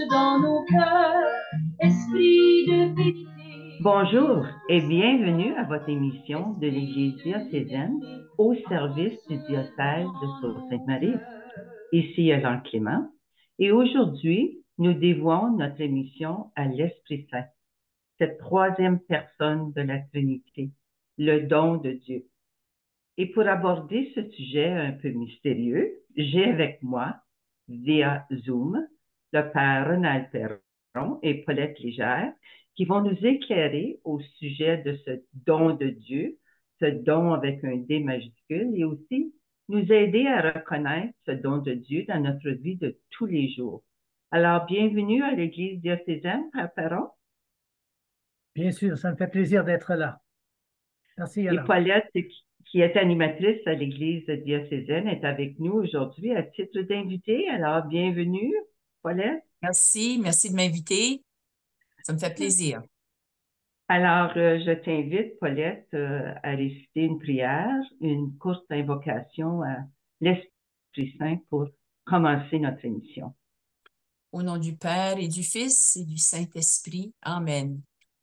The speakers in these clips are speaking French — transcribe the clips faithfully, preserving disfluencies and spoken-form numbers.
dans nos cœurs, esprit de vérité. Bonjour et bienvenue à votre émission de l'Église diocésaine au service du diocèse de Sault-Sainte-Marie. Ici Jean Clément et aujourd'hui, nous dévouons notre émission à l'Esprit Saint, cette troisième personne de la Trinité, le don de Dieu. Et pour aborder ce sujet un peu mystérieux, j'ai avec moi, via Zoom, le Père Ronald Perron et Paulette Légère, qui vont nous éclairer au sujet de ce don de Dieu, ce don avec un D majuscule, et aussi nous aider à reconnaître ce don de Dieu dans notre vie de tous les jours. Alors, bienvenue à l'Église diocésaine, Père Perron. Bien sûr, ça me fait plaisir d'être là. Merci, Et Yana. Paulette, qui est animatrice à l'Église diocésaine, est avec nous aujourd'hui à titre d'invitée. Alors, bienvenue, Paulette. Merci, merci de m'inviter. Ça me fait plaisir. Alors, euh, je t'invite, Paulette, euh, à réciter une prière, une courte invocation à l'Esprit Saint pour commencer notre émission. Au nom du Père et du Fils et du Saint-Esprit. Amen.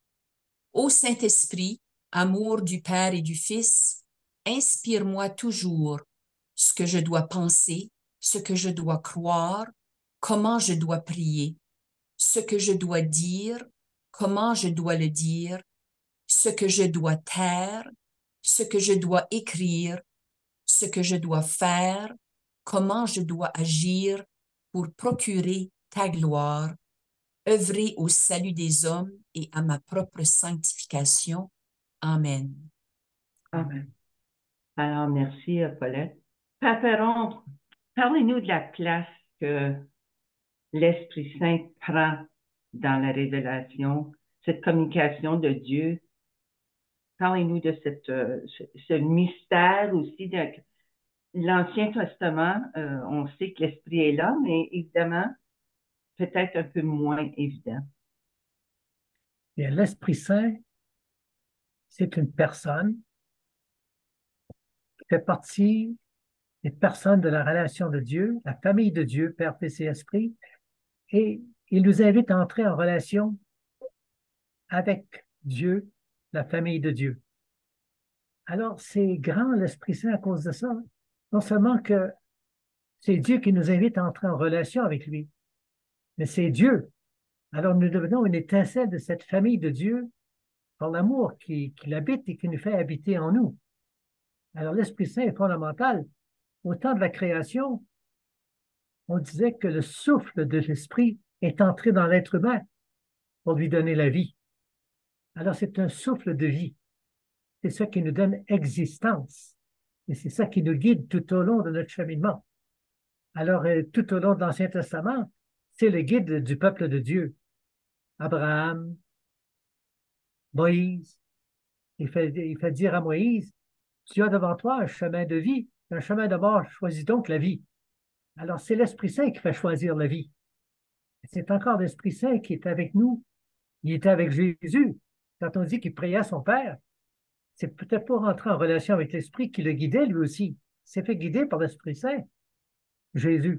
Ô Saint-Esprit, amour du Père et du Fils, inspire-moi toujours ce que je dois penser, ce que je dois croire, comment je dois prier, ce que je dois dire, comment je dois le dire, ce que je dois taire, ce que je dois écrire, ce que je dois faire, comment je dois agir pour procurer ta gloire, œuvrer au salut des hommes et à ma propre sanctification. Amen. Amen. Alors, merci, Paulette. Père Perron, parlez-nous de la place que l'Esprit Saint prend dans la révélation, cette communication de Dieu. Parlez-nous de cette, euh, ce, ce mystère aussi de l'Ancien Testament. Euh, on sait que l'Esprit est là, mais évidemment, peut-être un peu moins évident. Bien, l'Esprit Saint, c'est une personne qui fait partie des personnes de la relation de Dieu, la famille de Dieu, Père, Fils et Esprit, et il nous invite à entrer en relation avec Dieu, la famille de Dieu. Alors, c'est grand l'Esprit Saint à cause de ça. Non seulement que c'est Dieu qui nous invite à entrer en relation avec lui, mais c'est Dieu. Alors, nous devenons une étincelle de cette famille de Dieu par l'amour qui, qui l'habite et qui nous fait habiter en nous. Alors, l'Esprit Saint est fondamental. Au temps de la création, on disait que le souffle de l'Esprit est entré dans l'être humain pour lui donner la vie. Alors, c'est un souffle de vie. C'est ça qui nous donne existence. Et c'est ça qui nous guide tout au long de notre cheminement. Alors, euh, tout au long de l'Ancien Testament, c'est le guide du peuple de Dieu. Abraham, Moïse, il fait, il fait dire à Moïse, tu as devant toi un chemin de vie, un chemin de mort, choisis donc la vie. Alors, c'est l'Esprit Saint qui fait choisir la vie. C'est encore l'Esprit Saint qui est avec nous. Il était avec Jésus. Quand on dit qu'il priait à son Père, c'est peut-être pour rentrer en relation avec l'Esprit qui le guidait lui aussi. Il s'est fait guider par l'Esprit Saint, Jésus.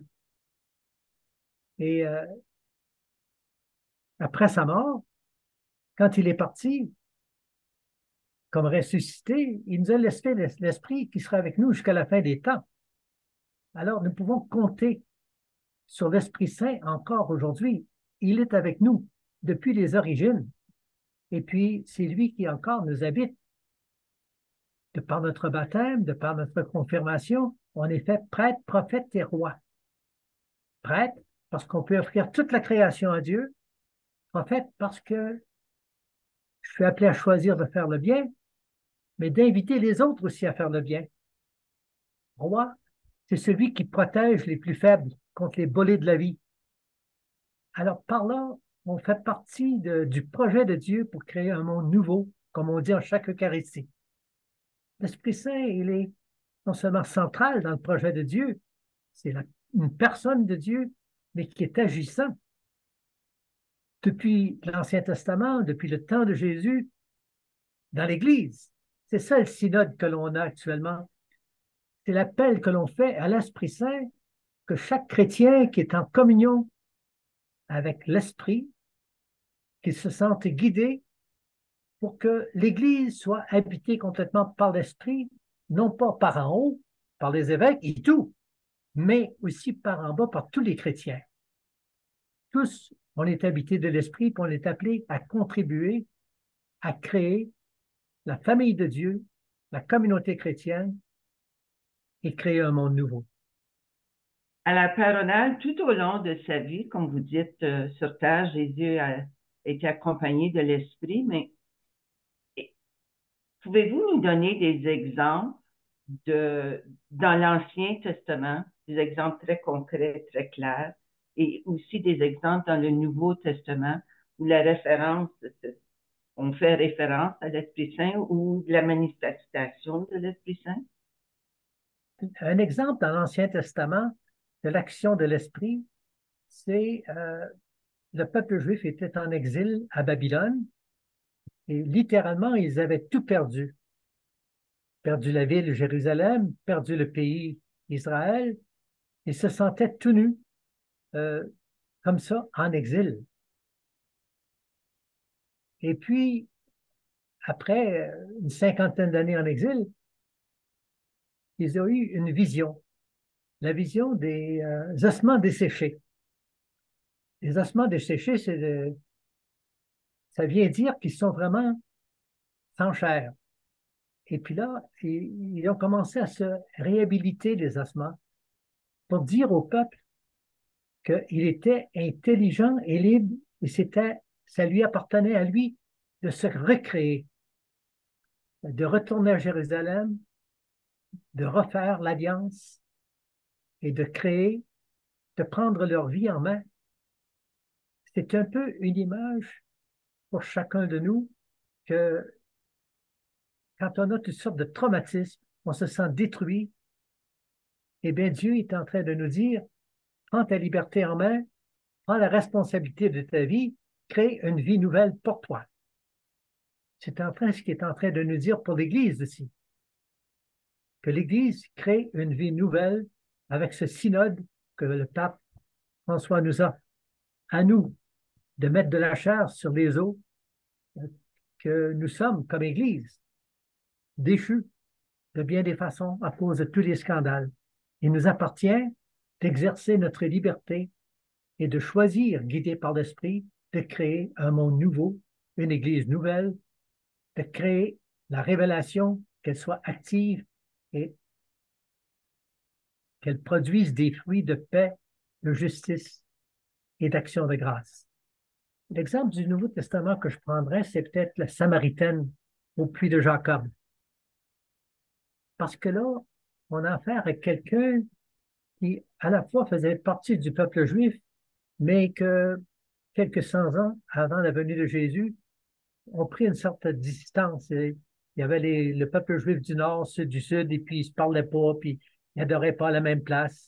Et euh, après sa mort, quand il est parti, comme ressuscité, il nous a laissé l'Esprit qui sera avec nous jusqu'à la fin des temps. Alors, nous pouvons compter sur l'Esprit Saint encore aujourd'hui. Il est avec nous depuis les origines. Et puis, c'est lui qui encore nous habite. De par notre baptême, de par notre confirmation, on est fait prêtre, prophète et roi. Prêtre, parce qu'on peut offrir toute la création à Dieu. Prophète, parce que je suis appelé à choisir de faire le bien, mais d'inviter les autres aussi à faire le bien. Roi, c'est celui qui protège les plus faibles contre les bolets de la vie. Alors, par là, on fait partie de, du projet de Dieu pour créer un monde nouveau, comme on dit en chaque Eucharistie. L'Esprit Saint, il est non seulement central dans le projet de Dieu, c'est la, une personne de Dieu, mais qui est agissant. Depuis l'Ancien Testament, depuis le temps de Jésus, dans l'Église. C'est ça le synode que l'on a actuellement. C'est l'appel que l'on fait à l'Esprit Saint, que chaque chrétien qui est en communion avec l'Esprit, qu'ils se sentent guidés pour que l'Église soit habitée complètement par l'Esprit, non pas par en haut, par les évêques et tout, mais aussi par en bas, par tous les chrétiens. Tous, on est habités de l'Esprit, puis on est appelés à contribuer, à créer la famille de Dieu, la communauté chrétienne et créer un monde nouveau. À la paronale, tout au long de sa vie, comme vous dites, euh, sur terre, Jésus a été accompagné de l'Esprit, mais pouvez-vous nous donner des exemples de, dans l'Ancien Testament, des exemples très concrets, très clairs, et aussi des exemples dans le Nouveau Testament où la référence, on fait référence à l'Esprit Saint ou de la manifestation de l'Esprit Saint? Un exemple dans l'Ancien Testament de l'action de l'Esprit, c'est euh, le peuple juif était en exil à Babylone et littéralement, ils avaient tout perdu. Perdu la ville Jérusalem, perdu le pays Israël, ils se sentaient tout nus, euh, comme ça, en exil. Et puis, après une cinquantaine d'années en exil, ils ont eu une vision, la vision des euh, ossements desséchés. Les ossements desséchés, c'est de, ça vient dire qu'ils sont vraiment sans chair. Et puis là, ils, ils ont commencé à se réhabiliter les ossements pour dire au peuple qu'il était intelligent et libre et c'était, ça lui appartenait à lui de se recréer, de retourner à Jérusalem, de refaire l'alliance et de créer, de prendre leur vie en main. C'est un peu une image pour chacun de nous que quand on a toutes sortes de traumatismes, on se sent détruit, eh bien Dieu est en train de nous dire, prends ta liberté en main, prends la responsabilité de ta vie, crée une vie nouvelle pour toi. C'est en train, ce qu'il est en train de nous dire pour l'Église aussi, que l'Église crée une vie nouvelle avec ce synode que le pape François nous a, à nous, de mettre de la chair sur les os, que nous sommes comme Église, déchus de bien des façons à cause de tous les scandales. Il nous appartient d'exercer notre liberté et de choisir, guidé par l'Esprit, de créer un monde nouveau, une Église nouvelle, de créer la révélation, qu'elle soit active et qu'elle produise des fruits de paix, de justice et d'action de grâce. L'exemple du Nouveau Testament que je prendrais, c'est peut-être la Samaritaine au puits de Jacob. Parce que là, on a affaire à quelqu'un qui, à la fois, faisait partie du peuple juif, mais que quelques cent ans avant la venue de Jésus, ont pris une sorte de distance. Et il y avait les, le peuple juif du Nord, ceux du Sud, et puis ils ne se parlaient pas, puis ils n'adoraient pas à la même place.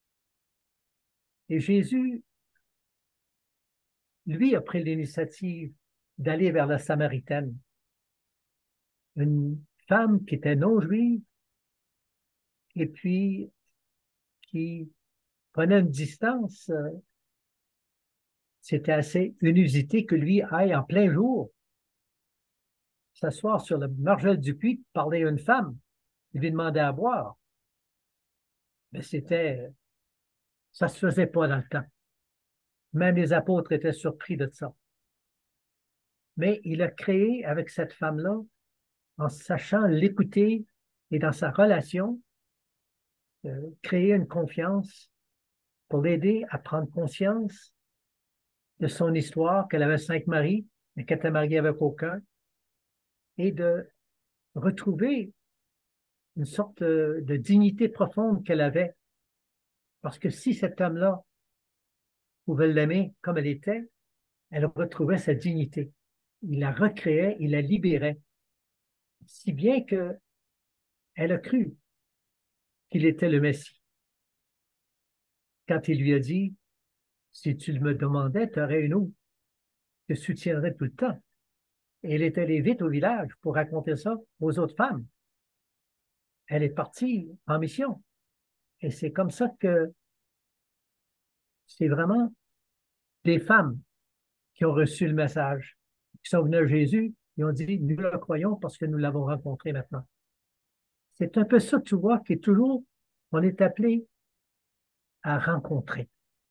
Et Jésus, lui, a pris l'initiative d'aller vers la Samaritaine, une femme qui était non-juive, et puis qui prenait une distance. C'était assez inusité que lui aille en plein jour s'asseoir sur le margelle du puits, parler à une femme, il lui demandait à boire. Mais c'était, ça se faisait pas dans le temps. Même les apôtres étaient surpris de ça. Mais il a créé avec cette femme-là, en sachant l'écouter et dans sa relation, euh, créer une confiance pour l'aider à prendre conscience de son histoire, qu'elle avait cinq maris, mais qu'elle était mariée avec aucun, et de retrouver une sorte de, de dignité profonde qu'elle avait. Parce que si cet homme-là pouvait l'aimer comme elle était, elle retrouvait sa dignité. Il la recréait, il la libérait. Si bien que elle a cru qu'il était le Messie. Quand il lui a dit, si tu me demandais, tu aurais une autre, je te soutiendrais tout le temps. Et elle est allée vite au village pour raconter ça aux autres femmes. Elle est partie en mission. Et c'est comme ça que c'est vraiment des femmes qui ont reçu le message, qui sont venues à Jésus, ils ont dit, nous le croyons parce que nous l'avons rencontré maintenant. C'est un peu ça, tu vois, qui est toujours, on est appelé à rencontrer.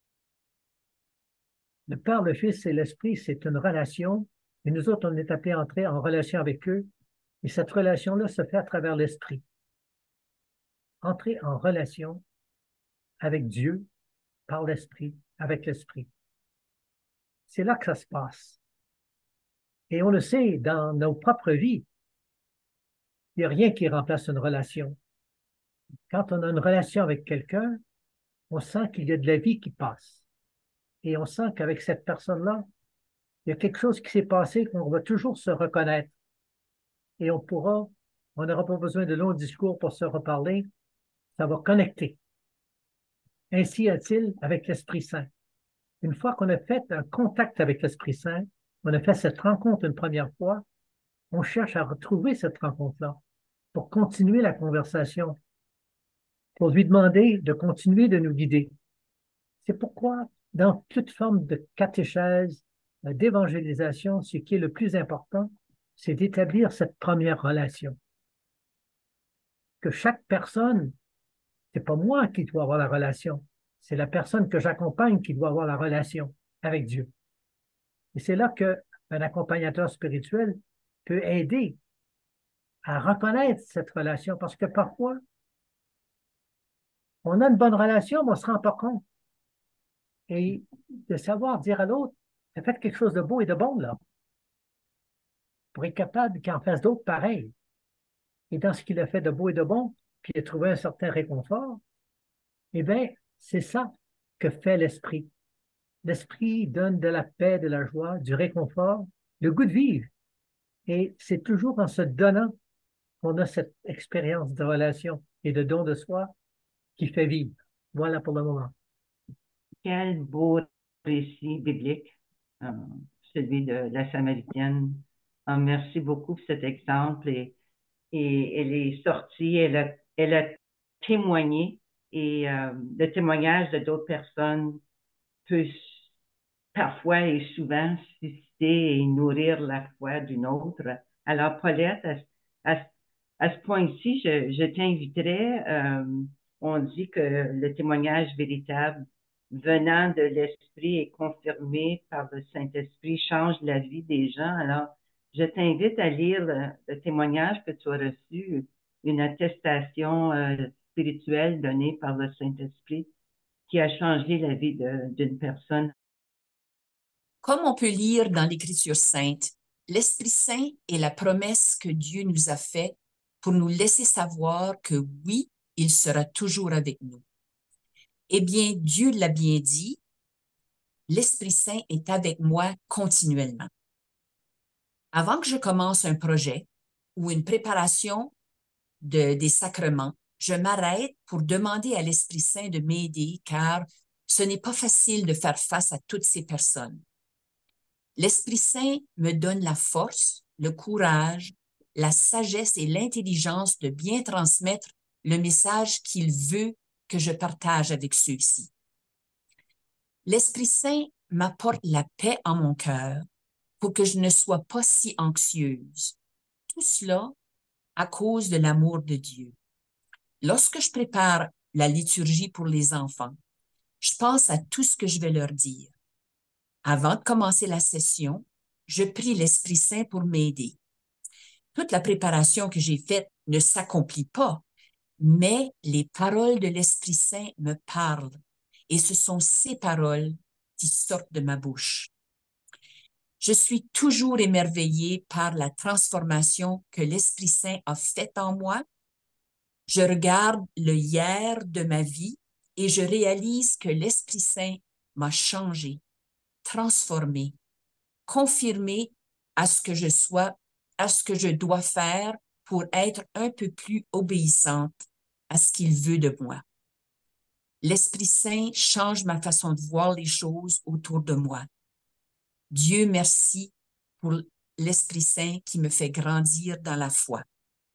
Le Père, le Fils et l'Esprit, c'est une relation, et nous autres, on est appelés à entrer en relation avec eux, et cette relation-là se fait à travers l'Esprit. Entrer en relation avec Dieu, par l'Esprit, avec l'Esprit. C'est là que ça se passe. Et on le sait, dans nos propres vies, il n'y a rien qui remplace une relation. Quand on a une relation avec quelqu'un, on sent qu'il y a de la vie qui passe. Et on sent qu'avec cette personne-là, il y a quelque chose qui s'est passé, qu'on va toujours se reconnaître. Et on pourra, on n'aura pas besoin de longs discours pour se reparler, ça va connecter. Ainsi est-il avec l'Esprit Saint. Une fois qu'on a fait un contact avec l'Esprit Saint, on a fait cette rencontre une première fois, on cherche à retrouver cette rencontre-là pour continuer la conversation, pour lui demander de continuer de nous guider. C'est pourquoi, dans toute forme de catéchèse, d'évangélisation, ce qui est le plus important, c'est d'établir cette première relation. Que chaque personne, c'est pas moi qui dois avoir la relation, c'est la personne que j'accompagne qui doit avoir la relation avec Dieu. Et c'est là qu'un accompagnateur spirituel peut aider à reconnaître cette relation, parce que parfois, on a une bonne relation, mais on ne se rend pas compte. Et de savoir dire à l'autre, t'as fait quelque chose de beau et de bon, là, pour être capable qu'il en fasse d'autres pareils. Et dans ce qu'il a fait de beau et de bon, puis il a trouvé un certain réconfort, eh bien, c'est ça que fait l'esprit. L'esprit donne de la paix, de la joie, du réconfort, le goût de vivre. Et c'est toujours en se donnant qu'on a cette expérience de relation et de don de soi qui fait vivre. Voilà pour le moment. Quel beau récit biblique, euh, celui de la Samaritaine. Euh, merci beaucoup pour cet exemple. Et, et elle est sortie, elle a, elle a témoigné et euh, le témoignage de d'autres personnes peut parfois et souvent susciter et nourrir la foi d'une autre. Alors, Paulette, à, à, à ce point-ci, je, je t'inviterais, euh, on dit que le témoignage véritable venant de l'Esprit et confirmé par le Saint-Esprit change la vie des gens. Alors, je t'invite à lire le, le témoignage que tu as reçu, une attestation euh, spirituelle donnée par le Saint-Esprit qui a changé la vie d'une personne. Comme on peut lire dans l'Écriture sainte, l'Esprit Saint est la promesse que Dieu nous a faite pour nous laisser savoir que oui, il sera toujours avec nous. Eh bien, Dieu l'a bien dit, l'Esprit Saint est avec moi continuellement. Avant que je commence un projet ou une préparation de, des sacrements, je m'arrête pour demander à l'Esprit Saint de m'aider car ce n'est pas facile de faire face à toutes ces personnes. L'Esprit Saint me donne la force, le courage, la sagesse et l'intelligence de bien transmettre le message qu'il veut que je partage avec ceux-ci. L'Esprit Saint m'apporte la paix en mon cœur pour que je ne sois pas si anxieuse. Tout cela à cause de l'amour de Dieu. Lorsque je prépare la liturgie pour les enfants, je pense à tout ce que je vais leur dire. Avant de commencer la session, je prie l'Esprit Saint pour m'aider. Toute la préparation que j'ai faite ne s'accomplit pas, mais les paroles de l'Esprit Saint me parlent et ce sont ces paroles qui sortent de ma bouche. Je suis toujours émerveillée par la transformation que l'Esprit Saint a faite en moi. Je regarde le hier de ma vie et je réalise que l'Esprit Saint m'a changé, transformé, confirmé à ce que je sois, à ce que je dois faire pour être un peu plus obéissante à ce qu'il veut de moi. L'Esprit Saint change ma façon de voir les choses autour de moi. Dieu merci pour l'Esprit Saint qui me fait grandir dans la foi.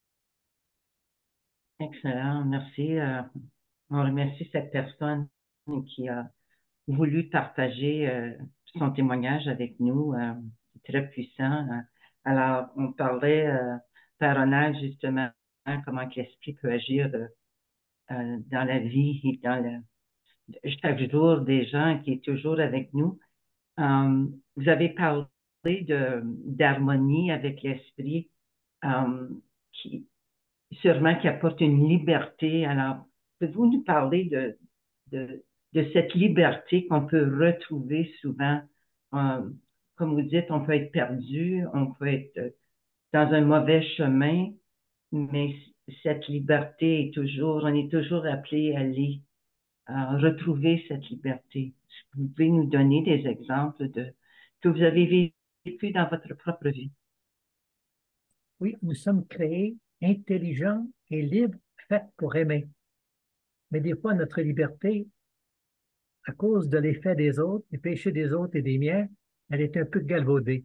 Excellent, merci. Euh, on remercie cette personne qui a voulu partager euh, son témoignage avec nous. Euh, c'est très puissant. Alors, on parlait, euh, Père Ronald, justement, hein, comment que l'Esprit peut agir euh, euh, dans la vie et dans le, chaque jour des gens qui est toujours avec nous. Euh, vous avez parlé de, d'harmonie avec l'Esprit euh, qui, sûrement qui apporte une liberté. Alors, pouvez-vous nous parler de, de, de cette liberté qu'on peut retrouver souvent? Euh, comme vous dites, on peut être perdu, on peut être dans un mauvais chemin, mais cette liberté est toujours, on est toujours appelé à aller à retrouver cette liberté. Vous pouvez nous donner des exemples de que vous avez vécu dans votre propre vie? Oui, nous sommes créés intelligents et libres, faits pour aimer. Mais des fois, notre liberté, à cause de l'effet des autres, des péchés des autres et des miens, elle est un peu galvaudée.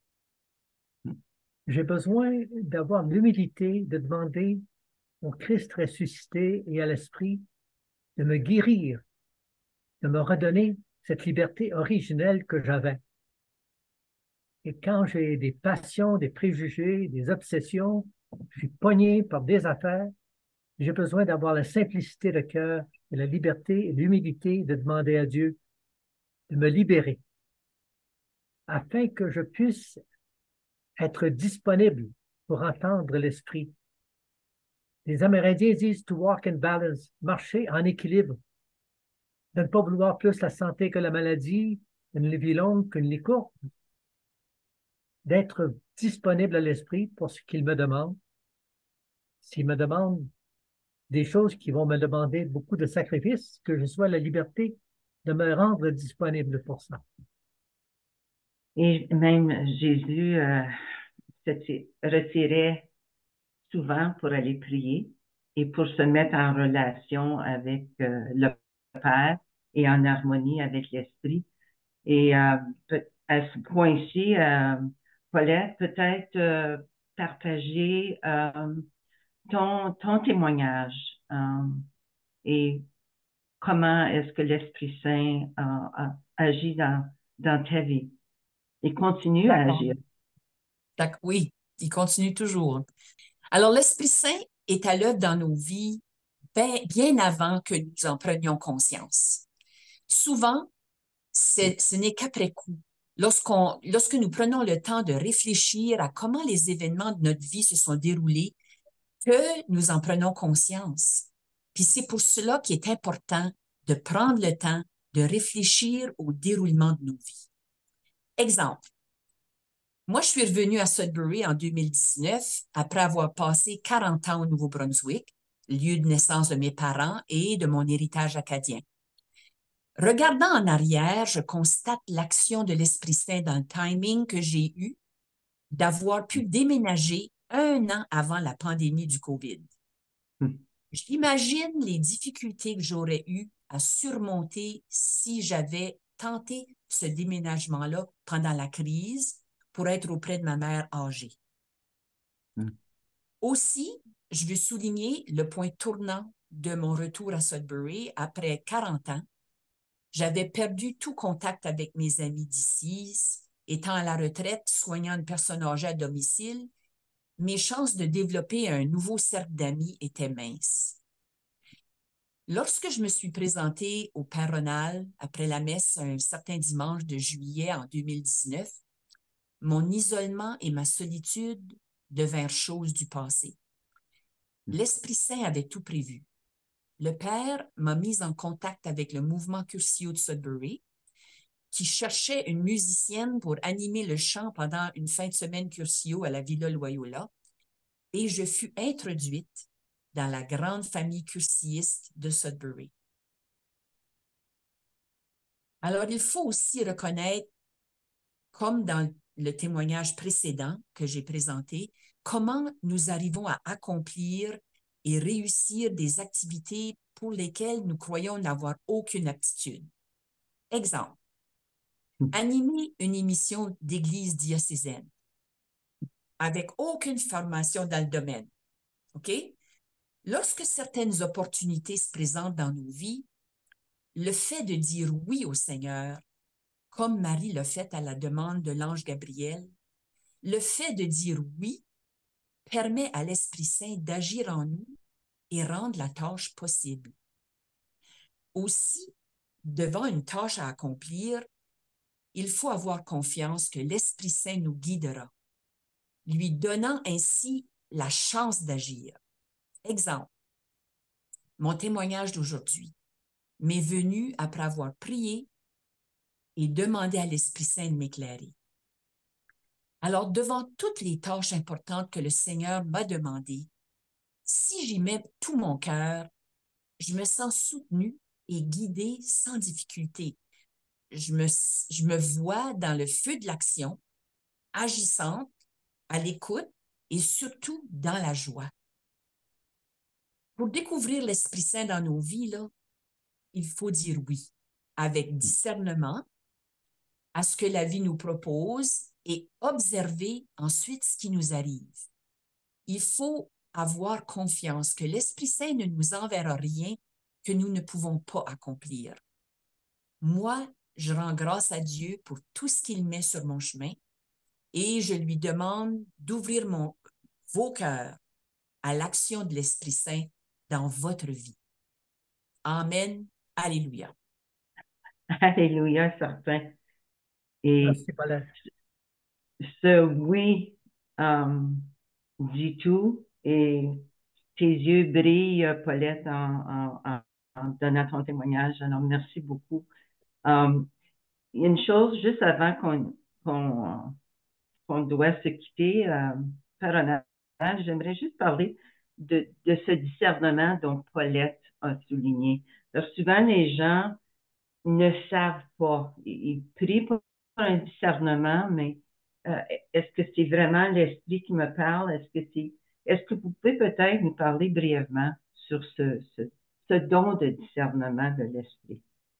J'ai besoin d'avoir l'humilité de demander au Christ ressuscité et à l'Esprit de me guérir, de me redonner cette liberté originelle que j'avais. Et quand j'ai des passions, des préjugés, des obsessions, je suis pogné par des affaires, j'ai besoin d'avoir la simplicité de cœur et la liberté et l'humilité de demander à Dieu de me libérer afin que je puisse être disponible pour entendre l'Esprit. Les Amérindiens disent to walk in balance, marcher en équilibre, de ne pas vouloir plus la santé que la maladie, une vie longue qu'une vie courte, d'être disponible à l'Esprit pour ce qu'il me demande. S'il me demande des choses qui vont me demander beaucoup de sacrifices, que je sois la liberté de me rendre disponible pour ça. Et même Jésus euh, se retirait souvent pour aller prier et pour se mettre en relation avec euh, le Père et en harmonie avec l'Esprit. Et euh, à ce point-ci, euh, Paulette, peut-être euh, partager euh, ton, ton témoignage euh, et comment est-ce que l'Esprit Saint euh, agit dans, dans ta vie et continue à agir. D'accord. Oui, il continue toujours. Alors, l'Esprit Saint est à l'œuvre dans nos vies bien, bien avant que nous en prenions conscience. Souvent, ce n'est qu'après coup, lorsqu'on, lorsque nous prenons le temps de réfléchir à comment les événements de notre vie se sont déroulés, que nous en prenons conscience. Puis c'est pour cela qu'il est important de prendre le temps de réfléchir au déroulement de nos vies. Exemple, moi, je suis revenue à Sudbury en deux mille dix-neuf après avoir passé quarante ans au Nouveau-Brunswick, lieu de naissance de mes parents et de mon héritage acadien. Regardant en arrière, je constate l'action de l'Esprit Saint dans le timing que j'ai eu d'avoir pu déménager un an avant la pandémie du COVID. Hmm. J'imagine les difficultés que j'aurais eues à surmonter si j'avais tenté ce déménagement-là pendant la crise pour être auprès de ma mère âgée. Hmm. Aussi, je veux souligner le point tournant de mon retour à Sudbury après quarante ans. J'avais perdu tout contact avec mes amis d'ici, étant à la retraite, soignant une personne âgée à domicile. Mes chances de développer un nouveau cercle d'amis étaient minces. Lorsque je me suis présentée au Père Ronald après la messe un certain dimanche de juillet en deux mille dix-neuf, mon isolement et ma solitude devinrent choses du passé. L'Esprit Saint avait tout prévu. Le Père m'a mise en contact avec le mouvement Curcio de Sudbury, qui cherchait une musicienne pour animer le chant pendant une fin de semaine Curcio à la Villa Loyola, et je fus introduite dans la grande famille cursiiste de Sudbury. Alors, il faut aussi reconnaître, comme dans le témoignage précédent que j'ai présenté, comment nous arrivons à accomplir et réussir des activités pour lesquelles nous croyons n'avoir aucune aptitude. Exemple, animer une émission d'église diocésaine avec aucune formation dans le domaine. OK? Lorsque certaines opportunités se présentent dans nos vies, le fait de dire oui au Seigneur comme Marie l'a fait à la demande de l'ange Gabriel, le fait de dire oui permet à l'Esprit Saint d'agir en nous et rendre la tâche possible. Aussi, devant une tâche à accomplir, il faut avoir confiance que l'Esprit Saint nous guidera, lui donnant ainsi la chance d'agir. Exemple, mon témoignage d'aujourd'hui m'est venu après avoir prié et demandé à l'Esprit Saint de m'éclairer. Alors, devant toutes les tâches importantes que le Seigneur m'a demandées, si j'y mets tout mon cœur, je me sens soutenue et guidée sans difficulté. Je me, je me vois dans le feu de l'action, agissante, à l'écoute et surtout dans la joie. Pour découvrir l'Esprit Saint dans nos vies, là, il faut dire oui, avec discernement, à ce que la vie nous propose et observer ensuite ce qui nous arrive. Il faut avoir confiance que l'Esprit Saint ne nous enverra rien que nous ne pouvons pas accomplir. Moi, je rends grâce à Dieu pour tout ce qu'il met sur mon chemin et je lui demande d'ouvrir mon, vos cœurs à l'action de l'Esprit Saint dans votre vie. Amen. Alléluia. Alléluia, certain. Et Merci, Paulette. ce oui euh, dit tout et tes yeux brillent, Paulette, en, en, en donnant ton témoignage. Alors, merci beaucoup. Euh, il y a une chose juste avant qu'on qu'on qu'on doit se quitter euh, par un appel. J'aimerais juste parler de, de ce discernement dont Paulette a souligné. Alors, souvent, les gens ne savent pas. Ils, ils prient pour un discernement, mais euh, est-ce que c'est vraiment l'Esprit qui me parle? Est-ce que c'est, est-ce que vous pouvez peut-être nous parler brièvement sur ce, ce, ce don de discernement de l'Esprit?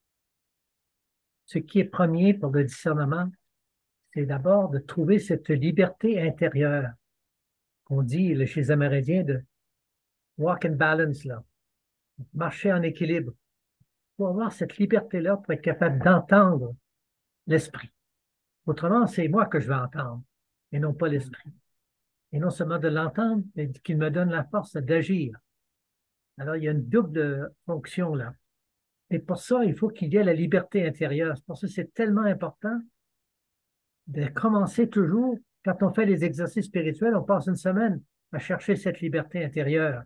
Ce qui est premier pour le discernement, c'est d'abord de trouver cette liberté intérieure qu'on dit là, chez les Amérindiens de walk in balance, là, marcher en équilibre. Il faut avoir cette liberté-là pour être capable d'entendre l'esprit. Autrement, c'est moi que je vais entendre et non pas l'esprit. Et non seulement de l'entendre, mais qu'il me donne la force d'agir. Alors, il y a une double fonction là. Et pour ça, il faut qu'il y ait la liberté intérieure. C'est pour ça que c'est tellement important de commencer toujours, quand on fait les exercices spirituels, on passe une semaine à chercher cette liberté intérieure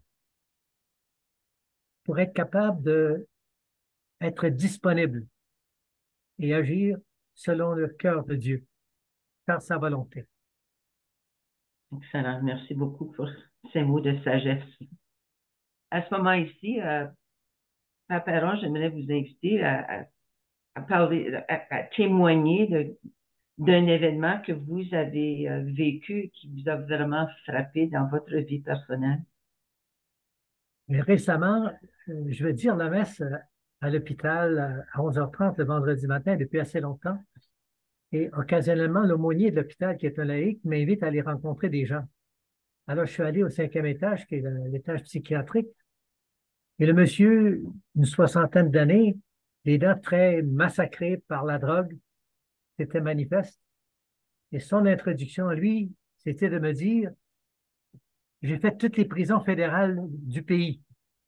pour être capable d'être disponible et agir selon le cœur de Dieu, faire sa volonté. Excellent. Merci beaucoup pour ces mots de sagesse. À ce moment ici, euh, Papa Aaron, j'aimerais vous inviter à, à, à parler, à, à témoigner de, d'un événement que vous avez euh, vécu qui vous a vraiment frappé dans votre vie personnelle. Mais récemment, euh, je vais dire la messe euh, à l'hôpital euh, à onze heures trente le vendredi matin depuis assez longtemps. Et occasionnellement, l'aumônier de l'hôpital, qui est un laïc, m'invite à aller rencontrer des gens. Alors, je suis allé au cinquième étage, qui est l'étage psychiatrique. Et le monsieur, une soixantaine d'années, les dents très massacrées par la drogue, c'était manifeste. Et son introduction à lui, c'était de me dire, j'ai fait toutes les prisons fédérales du pays.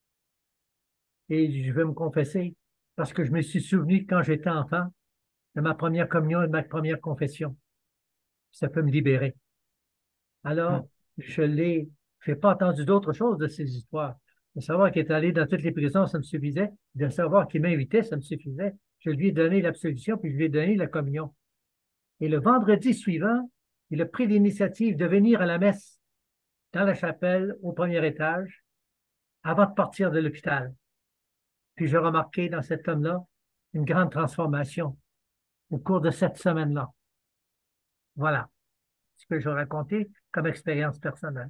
Et je veux me confesser, parce que je me suis souvenu quand j'étais enfant de ma première communion et de ma première confession. Ça peut me libérer. Alors, je l'ai, je n'ai pas entendu d'autre chose de ces histoires. De savoir qu'il est allé dans toutes les prisons, ça me suffisait. De savoir qu'il m'invitait, ça me suffisait. Je lui ai donné l'absolution, puis je lui ai donné la communion. Et le vendredi suivant, il a pris l'initiative de venir à la messe dans la chapelle au premier étage avant de partir de l'hôpital. Puis j'ai remarqué dans cet homme-là une grande transformation au cours de cette semaine-là. Voilà ce que je racontais comme expérience personnelle.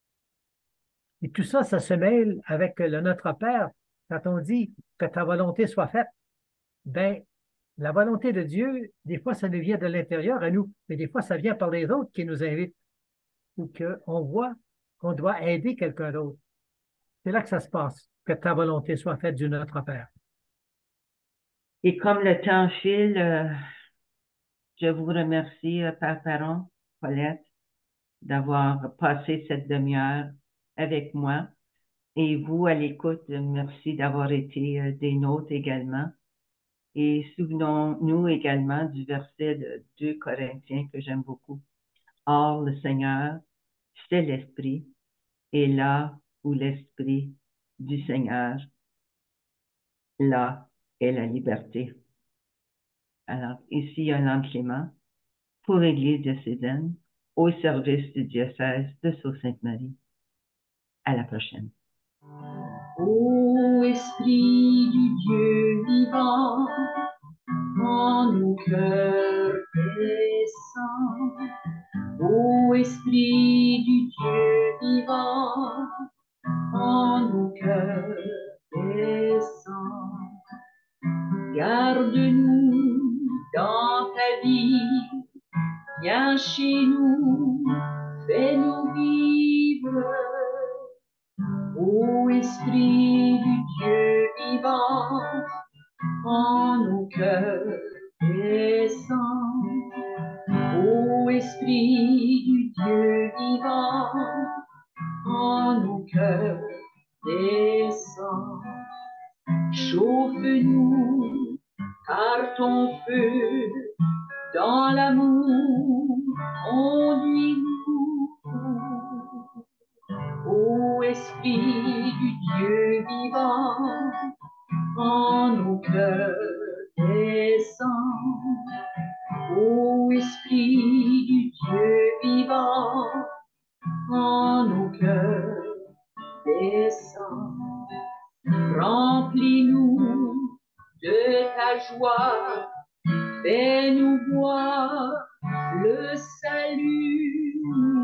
Et tout ça, ça se mêle avec le Notre Père. Quand on dit que ta volonté soit faite, ben, la volonté de Dieu, des fois, ça nous vient de l'intérieur à nous, mais des fois, ça vient par les autres qui nous invitent ou qu'on voit qu'on doit aider quelqu'un d'autre. C'est là que ça se passe, que ta volonté soit faite du Notre Père. Et comme le temps file, euh, Je vous remercie, euh, Père Perron, Paulette, d'avoir passé cette demi-heure avec moi. Et vous, à l'écoute, euh, merci d'avoir été euh, des nôtres également. Et souvenons-nous également du verset de deux Corinthiens que j'aime beaucoup. Or, le Seigneur, c'est l'Esprit, et là où l'Esprit du Seigneur, là est la liberté. Alors, ici, Yolande Clément, pour l'Église de Cézanne, au service du diocèse de Sault-Sainte-Marie. À la prochaine. Ô Esprit du Dieu vivant, en nos cœurs descend. Ô Esprit du Dieu vivant, en nos cœurs descend. Garde-nous dans ta vie, viens chez nous, fais-nous vivre. Ô Esprit du Dieu vivant, en nos cœurs descend. Ô Esprit du Dieu vivant, en nos cœurs descend. Chauffe-nous par ton feu, dans l'amour, conduis-nous. Ô Esprit du Dieu vivant, en nos cœurs descend. Ô Esprit du Dieu vivant, en nos cœurs descend. Remplis-nous de ta joie, fais-nous voir le salut.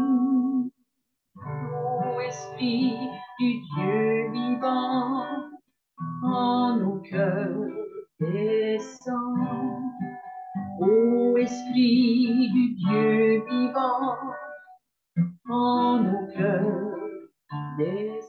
Ô Esprit du Dieu vivant, en nos cœurs descend. Ô Esprit du Dieu vivant, en nos cœurs descend.